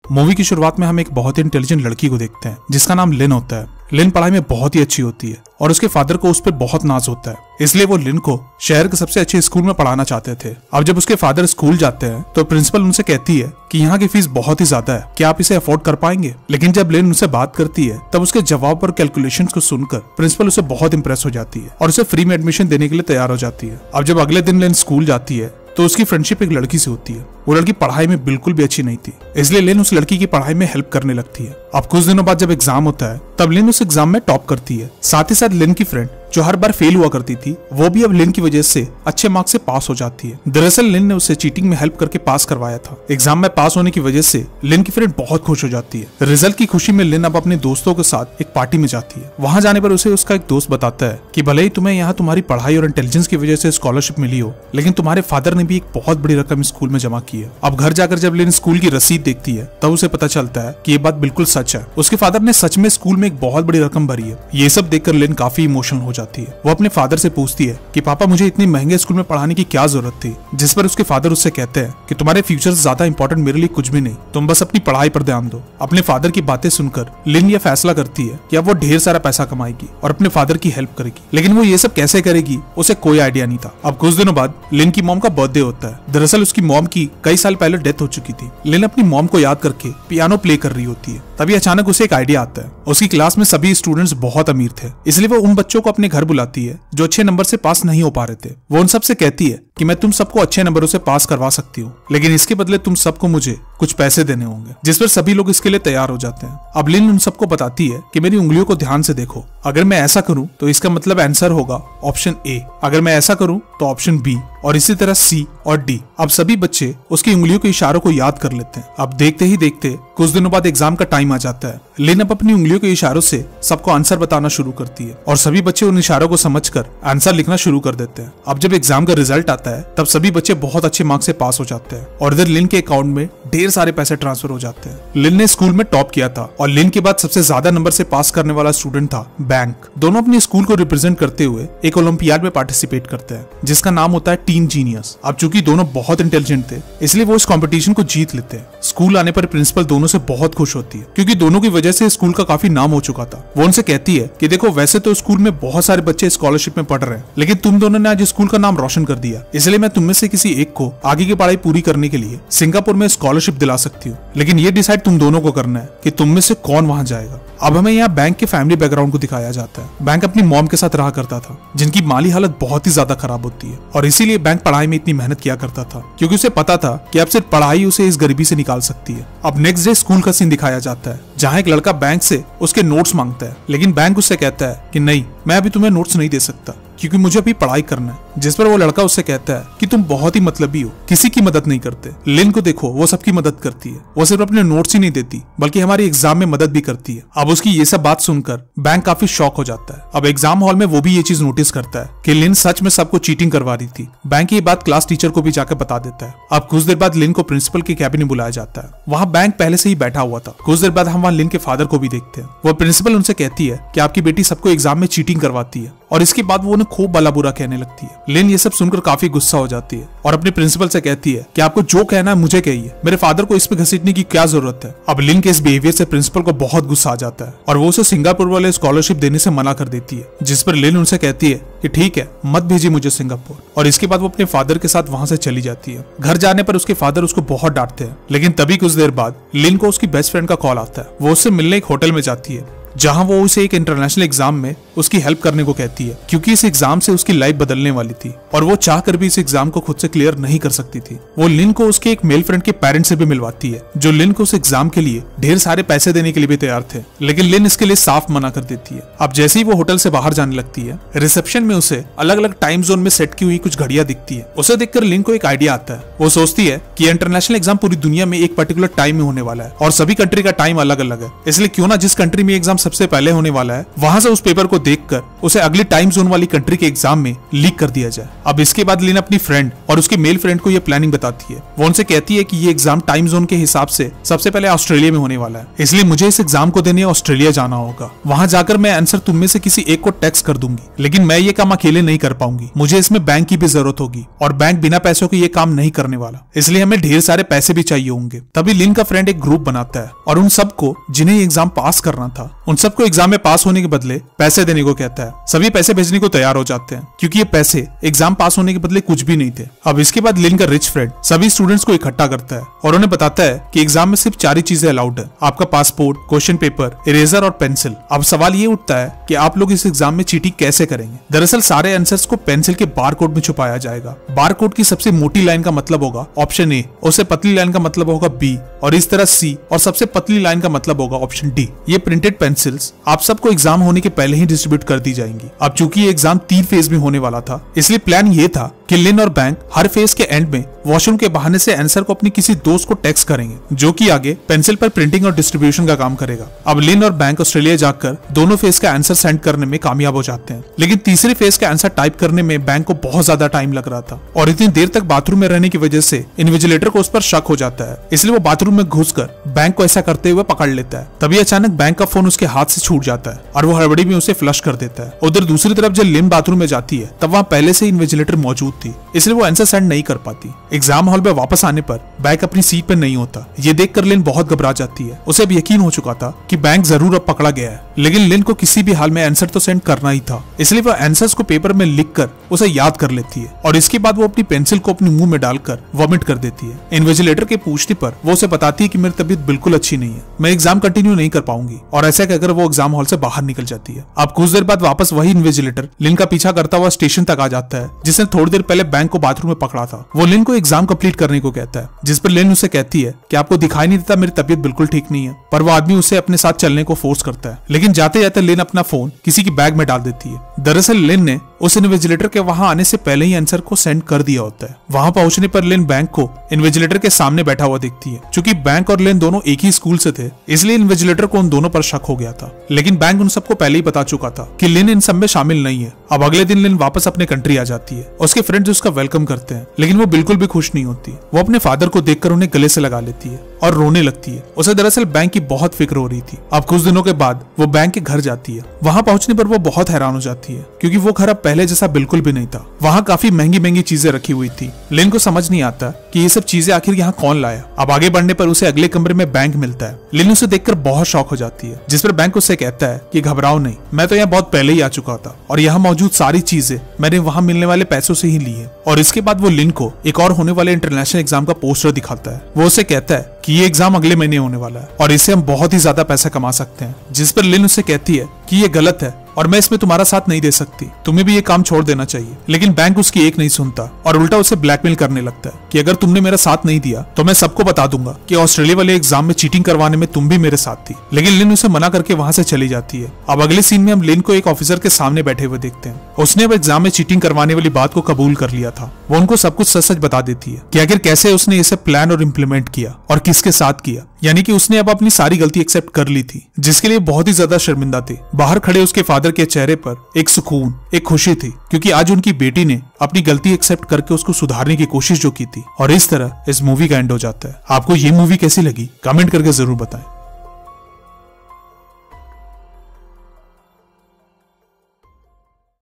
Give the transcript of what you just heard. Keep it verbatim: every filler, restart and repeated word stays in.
Movie की शुरुआत में हम एक बहुत ही इंटेलिजेंट लड़की को देखते हैं जिसका नाम लिन होता है। लिन पढ़ाई में बहुत ही अच्छी होती है और उसके फादर को उस पर बहुत नाज होता है, इसलिए वो लिन को शहर के सबसे अच्छे स्कूल में पढ़ाना चाहते थे। अब जब उसके फादर स्कूल जाते हैं तो प्रिंसिपल उनसे कहती है कि यहाँ की फीस बहुत ही ज्यादा है, क्या आप इसे अफोर्ड कर पाएंगे? लेकिन जब लिन उनसे बात करती है तब उसके जवाब और कैलकुलेशंस को सुनकर प्रिंसिपल उसे बहुत इंप्रेस हो जाती है और उसे फ्री में एडमिशन देने के लिए तैयार हो जाती है। अब जब अगले दिन लिन स्कूल जाती है तो उसकी फ्रेंडशिप एक लड़की से होती है। वो लड़की पढ़ाई में बिल्कुल भी अच्छी नहीं थी, इसलिए लिन उस लड़की की पढ़ाई में हेल्प करने लगती है। अब कुछ दिनों बाद जब एग्जाम होता है तब लिन उस एग्जाम में टॉप करती है। साथ ही साथ लिन की फ्रेंड जो हर बार फेल हुआ करती थी वो भी अब लिन की वजह से अच्छे मार्क्स से पास हो जाती है। दरअसल लिन ने उसे चीटिंग में हेल्प करके पास करवाया था। एग्जाम में पास होने की वजह से लिन की फ्रेंड बहुत खुश हो जाती है। रिजल्ट की खुशी में लिन अब अपने दोस्तों के साथ एक पार्टी में जाती है। वहां जाने पर उसे उसका एक दोस्त बताता है कि भले ही तुम्हें यहाँ तुम्हारी पढ़ाई और इंटेलिजेंस की वजह से स्कॉलरशिप मिली हो, लेकिन तुम्हारे फादर ने भी एक बहुत बड़ी रकम स्कूल में जमा की है। अब घर जाकर जब लिन स्कूल की रसीद देखती है तब उसे पता चलता है कि ये बात बिल्कुल सच है। उसके फादर ने सच में स्कूल में एक बहुत बड़ी रकम भरी है। ये सब देखकर लिन काफी इमोशनल हो जाती है। वो अपने फादर से पूछती है कि पापा मुझे इतनी महंगे स्कूल में पढ़ाने की क्या जरूरत थी? जिस पर उसके फादर उससे कहते हैं कि तुम्हारे फ्यूचर से ज्यादा इंपॉर्टेंट मेरे लिए कुछ भी नहीं, तुम बस अपनी पढ़ाई पर ध्यान दो। अपने फादर की बातें सुनकर लिन ये फैसला करती है कि अब वो ढेर सारा पैसा कमाएगी और अपने फादर की हेल्प करेगी। लेकिन वो ये सब कैसे करेगी उसे कोई आइडिया नहीं था। अब कुछ दिनों बाद लिन की मॉम का बर्थडे होता है। दरअसल उसकी मॉम की कई साल पहले डेथ हो चुकी थी। लिन अपनी मॉम को याद करके पियानो प्ले कर रही होती है। तभी अचानक उसे एक आइडिया आता है। उसकी क्लास में सभी स्टूडेंट्स बहुत अमीर थे, इसलिए वो उन बच्चों को अपने घर बुलाती है जो अच्छे नंबर से पास नहीं हो पा रहे थे। वो उन सबसे कहती है कि मैं तुम सबको अच्छे नंबरों से पास करवा सकती हूँ, लेकिन इसके बदले तुम सबको मुझे कुछ पैसे देने होंगे। जिस पर सभी लोग इसके लिए तैयार हो जाते हैं। अब लिन उन सबको बताती है कि मेरी उंगलियों को ध्यान से देखो, अगर मैं ऐसा करूं तो इसका मतलब आंसर होगा ऑप्शन ए, अगर मैं ऐसा करूं तो ऑप्शन बी, और इसी तरह सी और डी। अब सभी बच्चे उसकी उंगलियों के इशारों को याद कर लेते हैं। अब देखते ही देखते कुछ दिनों बाद एग्जाम का टाइम आ जाता है। लिन अब अपनी उंगलियों के इशारों से सबको आंसर बताना शुरू करती है और सभी बच्चे उन इशारों को समझकर आंसर लिखना शुरू कर देते हैं। अब जब एग्जाम का रिजल्ट आता है तब सभी बच्चे बहुत अच्छे मार्क्स से पास हो जाते हैं और इधर लिन के अकाउंट में ढेर सारे पैसे ट्रांसफर हो जाते हैं। लिन ने स्कूल में टॉप किया था और लिन के बाद सबसे ज्यादा नंबर से पास करने वाला स्टूडेंट था बैंक। दोनों अपने स्कूल को रिप्रेजेंट करते हुए एक ओलंपियाड में पार्टिसिपेट करते हैं जिसका नाम होता है टीन जीनियस। अब चूंकि दोनों बहुत इंटेलिजेंट थे इसलिए वो इस कंपटीशन को जीत लेते हैं। स्कूल आने पर प्रिंसिपल दोनों से बहुत खुश होती है क्योंकि दोनों की वजह से स्कूल का काफी नाम हो चुका था। वो उनसे कहती है कि देखो वैसे तो स्कूल में बहुत सारे बच्चे स्कॉलरशिप में पढ़ रहे हैं, लेकिन तुम दोनों ने आज स्कूल का नाम रोशन कर दिया, इसलिए मैं तुम में से किसी एक को आगे की पढ़ाई पूरी करने के लिए सिंगापुर में स्कॉलरशिप दिला सकती हूँ, लेकिन ये डिसाइड तुम दोनों को करना है कि तुम में से कौन वहाँ जाएगा। अब हमें यहाँ बैंक के फैमिली बैकग्राउंड को दिखाया जाता है। बैंक अपनी मॉम के साथ रहा करता था जिनकी माली हालत बहुत ही ज्यादा खराब होती है और इसीलिए बैंक पढ़ाई में इतनी मेहनत किया करता था क्योंकि उसे पता था कि अब सिर्फ पढ़ाई उसे इस गरीबी से निकाल सकती है। अब नेक्स्ट डे स्कूल का सीन दिखाया जाता है जहाँ एक लड़का बैंक से उसके नोट्स मांगता है, लेकिन बैंक उससे कहता है कि नहीं, मैं अभी तुम्हें नोट्स नहीं दे सकता क्योंकि मुझे अभी पढ़ाई करना है। जिस पर वो लड़का उससे कहता है कि तुम बहुत ही मतलबी हो, किसी की मदद नहीं करते। लिन को देखो, वो सबकी मदद करती है। वो सिर्फ अपने नोट्स ही नहीं देती बल्कि हमारी एग्जाम में मदद भी करती है। अब उसकी ये सब बात सुनकर बैंक काफी शॉक हो जाता है। अब एग्जाम हॉल में वो भी ये चीज नोटिस करता है कि लिन सच में सबको चीटिंग करवा रही थी। बैंक ये बात क्लास टीचर को भी जाकर बता देता है। अब कुछ देर बाद लिन को प्रिंसिपल के कैबिन में बुलाया जाता है। वहाँ बैंक पहले से ही बैठा हुआ था। कुछ देर बाद हम वहाँ लिन के फादर को भी देखते हैं। वो प्रिंसिपल उनसे कहती है कि आपकी बेटी सबको एग्जाम में चीटिंग करवाती है और इसके बाद वो उन्हें खूब भला बुरा कहने लगती है। लिन ये सब सुनकर काफी गुस्सा हो जाती है और अपने प्रिंसिपल से कहती है कि आपको जो कहना है मुझे कहिए, मेरे फादर को इस पे घसीटने की क्या जरूरत है। अब लिन के इस बिहेवियर से प्रिंसिपल को बहुत गुस्सा आ जाता है और वो उसे सिंगापुर वाले स्कॉलरशिप देने से मना कर देती है, जिस पर लिन उनसे कहती है कि ठीक है, मत भेजिए मुझे सिंगापुर। और इसके बाद वो अपने फादर के साथ वहां से चली जाती है। घर जाने पर उसके फादर उसको बहुत डांटते हैं, लेकिन तभी कुछ देर बाद लिन को उसकी बेस्ट फ्रेंड का कॉल आता है। वो उससे मिलने एक होटल में जाती है जहां वो उसे एक इंटरनेशनल एग्जाम में उसकी हेल्प करने को कहती है क्योंकि इस एग्जाम से उसकी लाइफ बदलने वाली थी और वो चाह कर भी इस एग्जाम को खुद से क्लियर नहीं कर सकती थी। वो लिन को उसके एक मेल फ्रेंड के पेरेंट्स से भी मिलवाती है जो लिन को उस एग्जाम के लिए ढेर सारे पैसे देने के लिए भी तैयार थे, लेकिन लिन इसके लिए साफ मना कर देती है। अब जैसे ही वो होटल से बाहर जाने लगती है, रिसेप्शन में उसे अलग अलग टाइम जोन में सेट की हुई कुछ घड़ियां दिखती है। उसे देखकर लिन को एक आइडिया आता है। वो सोचती है कि इंटरनेशनल एग्जाम पूरी दुनिया में एक पर्टिकुलर टाइम में होने वाला है और सभी कंट्री का टाइम अलग अलग है, इसलिए क्यों ना जिस कंट्री में एग्जाम सबसे पहले होने वाला है वहां से उस पेपर को देखकर उसे अगली टाइम जोन वाली कंट्री के एग्जाम में लीक कर दिया जाए। अब इसके बाद लिन अपनी फ्रेंड और उसके मेल फ्रेंड को ये प्लानिंग बताती है। वो उनसे कहती है कि ये एग्जाम टाइम जोन के हिसाब से सबसे पहले ऑस्ट्रेलिया में होने वाला है, इसलिए मुझे इस एग्जाम को देने ऑस्ट्रेलिया जाना होगा। वहां जाकर मैं आंसर तुम में से किसी एक को टेक्स्ट कर दूंगी, लेकिन मैं ये काम अकेले नहीं कर पाऊंगी, मुझे इसमें बैंक की भी जरूरत होगी और बैंक बिना पैसों के ये काम नहीं करने वाला, इसलिए हमें ढेर सारे पैसे भी चाहिए होंगे। तभी लिन का फ्रेंड एक ग्रुप बनाता है और उन सबको जिन्हें एग्जाम पास करना था उन सबको एग्जाम में पास होने के बदले पैसे देने को कहता है। सभी पैसे भेजने को तैयार हो जाते हैं क्योंकि ये पैसे एग्जाम पास होने के बदले कुछ भी नहीं थे। अब इसके बाद लिन का रिच फ्रेंड सभी स्टूडेंट्स को इकट्ठा करता है और उन्हें बताता है कि एग्जाम में सिर्फ चार ही चीजें अलाउड है, आपका पासपोर्ट, क्वेश्चन पेपर, इरेजर और पेंसिल। अब सवाल ये उठता है कि आप लोग इस एग्जाम में चीटिंग कैसे करेंगे। दरअसल सारे आंसर्स को पेंसिल के बार कोड में छुपाया जाएगा। बार कोड की सबसे मोटी लाइन का मतलब होगा ऑप्शन ए, उससे पतली लाइन का मतलब होगा बी, और इस तरह सी, और सबसे पतली लाइन का मतलब होगा ऑप्शन डी। ये प्रिंटेड पेंसिल्स आप सबको एग्जाम होने के पहले ही डिस्ट्रीब्यूट कर दी जाएंगी। अब चूंकि ये एग्जाम तीन फेज में होने वाला था, इसलिए प्लान ये था कि लिन और बैंक हर फेज के एंड में वॉशरूम के बहाने से आंसर को अपनी किसी दोस्त को टेक्स्ट करेंगे, जो कि आगे पेंसिल पर प्रिंटिंग और डिस्ट्रीब्यूशन का काम करेगा। अब लिन और बैंक ऑस्ट्रेलिया जाकर दोनों फेज का आंसर सेंड करने में कामयाब हो जाते हैं, लेकिन तीसरे फेज का आंसर टाइप करने में बैंक को बहुत ज्यादा टाइम लग रहा था और इतनी देर तक बाथरूम में रहने की वजह से इन्विजिलेटर को उस पर शक हो जाता है, इसलिए वो बाथरूम में घुसकर बैंक को ऐसा करते हुए पकड़ लेता है। तभी अचानक बैंक का फोन उसके हाथ से छूट जाता है और वो हड़बड़ी में उसे फ्लश कर देता है। उधर दूसरी तरफ जब लिन बाथरूम में जाती है तब वहाँ पहले से इन्विजिलेटर मौजूद थी, इसलिए वो आंसर सेंड नहीं कर पाती। एग्जाम हॉल में वापस आने पर बैंक अपनी सीट पर नहीं होता। ये देखकर लिन बहुत घबरा जाती है। उसे अब यकीन हो चुका था कि बैंक जरूर अब पकड़ा गया है, लेकिन लिन को किसी भी हाल में आंसर तो सेंड करना ही था, इसलिए वो आंसर्स को पेपर में लिखकर उसे याद कर लेती है और इसके बाद वो अपनी पेंसिल को अपने मुंह में डालकर वॉमिट कर देती है। इन्विजिलेटर के पूछने पर वो उसे बताती है कि मेरी तबीयत बिल्कुल अच्छी नहीं है, मैं एग्जाम कंटिन्यू नहीं कर पाऊंगी, और ऐसा कहकर वो एग्जाम हॉल से बाहर निकल जाती है। अब कुछ देर बाद वापस वही इन्विजिलेटर लिन का पीछा करता हुआ स्टेशन तक आ जाता है, जिसने थोड़ी देर पहले बैंक को बाथरूम में पकड़ा था। वो लिन को एग्जाम कंप्लीट करने को कहता है, जिस पर लिन उसे कहती है कि आपको दिखाई नहीं देता मेरी तबीयत बिल्कुल ठीक नहीं है, पर वो आदमी उसे अपने साथ चलने को फोर्स करता है, लेकिन जाते जाते लिन अपना फोन किसी की बैग में डाल देती है। दरअसल लिन ने उस इन्विजिलेटर के वहां आने से पहले ही आंसर को सेंड कर दिया होता है। वहां पहुंचने पर लिन बैंक को इन्विजिलेटर के सामने बैठा हुआ देखती है। चूंकि बैंक और लिन दोनों एक ही स्कूल से थे, इसलिए इन्विजिलेटर को उन दोनों पर शक हो गया था, लेकिन बैंक उन सबको पहले ही बता चुका था कि लिन इन सब में शामिल नहीं है। अब अगले दिन लिन वापस अपने कंट्री आ जाती है। उसके फ्रेंड्स उसका वेलकम करते हैं, लेकिन वो बिल्कुल भी खुश नहीं होती। वो अपने फादर को देखकर उन्हें गले से लगा लेती है और रोने लगती है। उसे दरअसल बैंक की बहुत फिक्र हो रही थी। अब कुछ दिनों के बाद वो बैंक के घर जाती है। वहां पहुंचने पर वो बहुत हैरान हो जाती है, क्योंकि वो घर अब पहले जैसा बिल्कुल भी नहीं था। वहां काफी महंगी महंगी चीजें रखी हुई थी। लिन को समझ नहीं आता कि ये सब चीजें आखिर यहाँ कौन लाया। अब आगे बढ़ने पर उसे अगले कमरे में बैंक मिलता है। लिन उसे देखकर बहुत शॉक हो जाती है, जिस पर बैंक उससे कहता है कि घबराओ नहीं, मैं तो यहाँ बहुत पहले ही आ चुका था और यहाँ मौजूद सारी चीजें मैंने वहाँ मिलने वाले पैसों से ही ली है। और इसके बाद वो लिन को एक और होने वाले इंटरनेशनल एग्जाम का पोस्टर दिखाता है। वो उसे कहता है कि ये एग्जाम अगले महीने होने वाला है और इससे हम बहुत ही ज्यादा पैसा कमा सकते हैं, जिस पर लिन उसे कहती है कि ये गलत है और मैं इसमें तुम्हारा साथ नहीं दे सकती, तुम्हें भी ये काम छोड़ देना चाहिए। लेकिन बैंक उसकी एक नहीं सुनता और उल्टा उसे ब्लैकमेल करने लगता है कि अगर तुमने मेरा साथ नहीं दिया तो मैं सबको बता दूंगा कि ऑस्ट्रेलिया वाले एग्जाम में चीटिंग करवाने में तुम भी मेरे साथ थी। लेकिन लिन उसे मना करके वहां से चली जाती है। अब अगले सीन में हम लिन को एक ऑफिसर के सामने बैठे हुए देखते हैं। उसने अब एग्जाम में चीटिंग करवाने वाली बात को कबूल कर लिया था। वो उनको सब कुछ सच सच बता देती है कि आखिर कैसे उसने इसे प्लान और इम्प्लीमेंट किया और किसके साथ किया। यानी कि उसने अब अपनी सारी गलती एक्सेप्ट कर ली थी, जिसके लिए बहुत ही ज्यादा शर्मिंदा थे। बाहर खड़े उसके फादर के चेहरे पर एक सुकून, एक खुशी थी, क्योंकि आज उनकी बेटी ने अपनी गलती एक्सेप्ट करके उसको सुधारने की कोशिश जो की थी। और इस तरह इस मूवी का एंड हो जाता है। आपको ये मूवी कैसी लगी कमेंट करके जरूर बताएं।